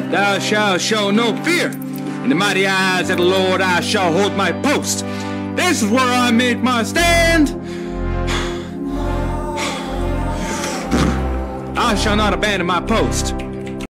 Thou shalt show no fear. In the mighty eyes of the Lord I shall hold my post. This is where I make my stand. I shall not abandon my post.